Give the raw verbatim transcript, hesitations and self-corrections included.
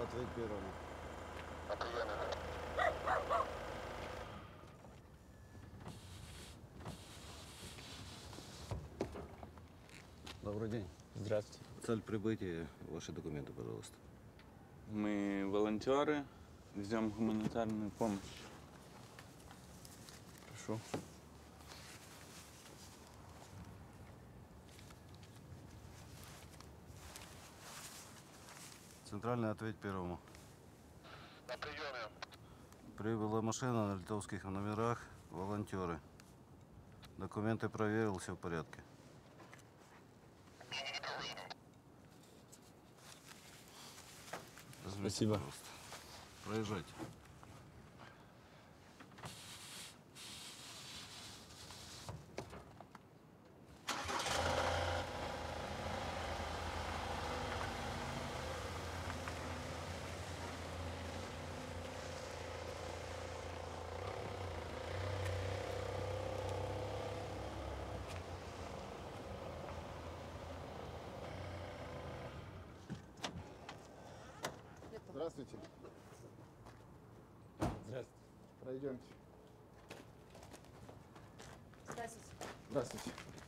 ответь первому. Добрый день. Здравствуйте. Цель прибытия, ваши документы, пожалуйста. Мы волонтеры, везем гуманитарную помощь. Прошу. Центральный ответь первому. На приеме. Прибыла машина на литовских номерах, волонтеры. Документы проверил, все в порядке. Возьмите, Спасибо. пожалуйста. Проезжайте. Здравствуйте. Здравствуйте. Пройдемте. Здравствуйте. Здравствуйте.